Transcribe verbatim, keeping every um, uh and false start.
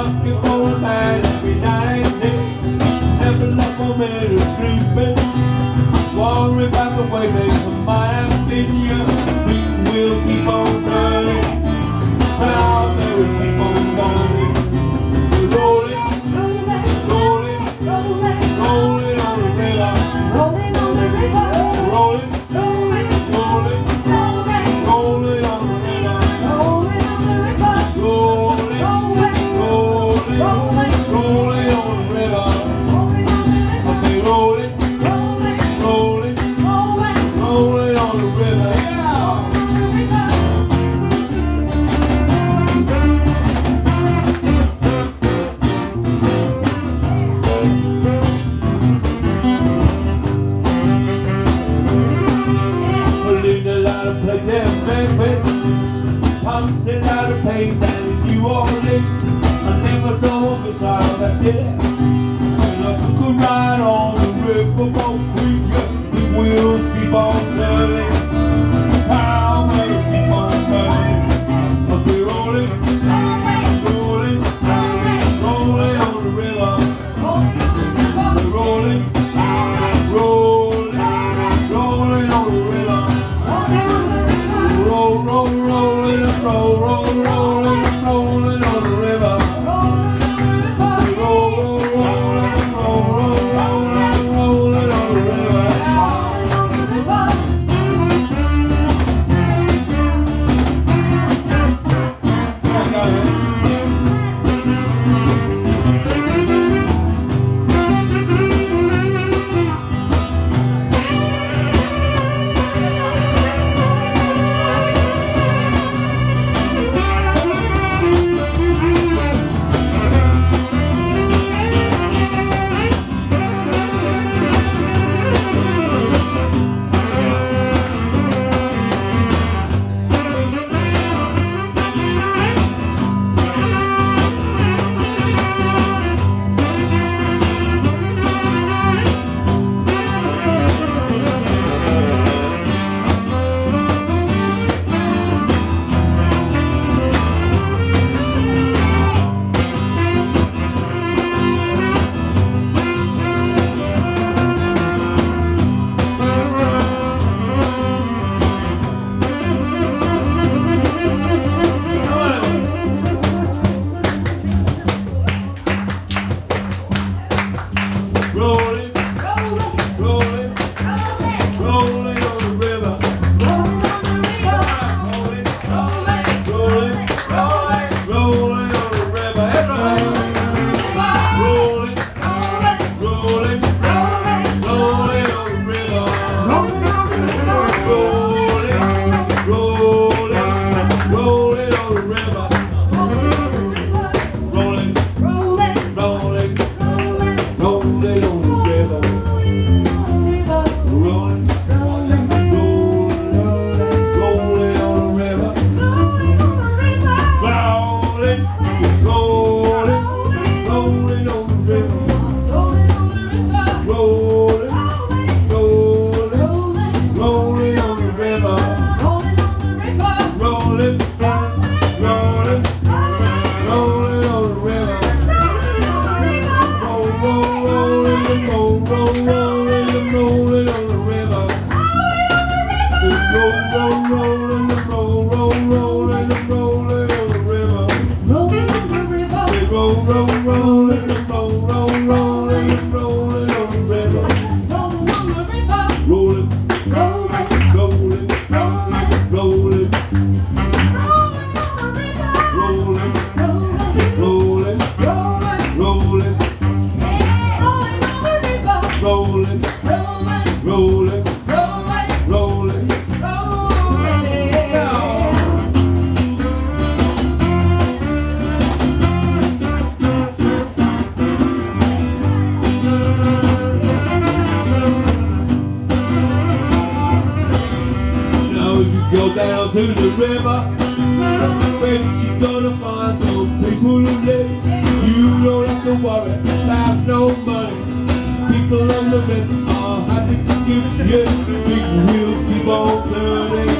looking for a man every night and day. Never left my man to sleeping. Worry about the way things might have been. Big wheels keep on turning. Proud Mary keep on burning. So rolling, rolling, rolling, rolling on the river. Rolling on the river. Rolling, rolling, rolling, rolling, rolling on the river. Rolling on the river. Rolling, rolling, rolling, rolling, rolling on the river. Rolling on the river. I say rolling, rolling, rolling, rolling, rolling on the river. Places Memphis, pumped it out of pain down in New Orleans. I never saw a guitar that city. And I could ride on the riverboat with you. The wheels keep on turning. How may keep on turning? Cause we're rolling, rolling, rolling on the river. We're rolling, rolling, rolling on the river. Roll, roll, rolling, roll, roll, rolling, rolling on the river. Roll, roll, rolling, roll, roll, rolling, rolling on the river. I got it. Go down to the river, bet you gonna find some people who live. You don't have to worry about no money. People on the river are happy to give you. Big wheels keep on turning.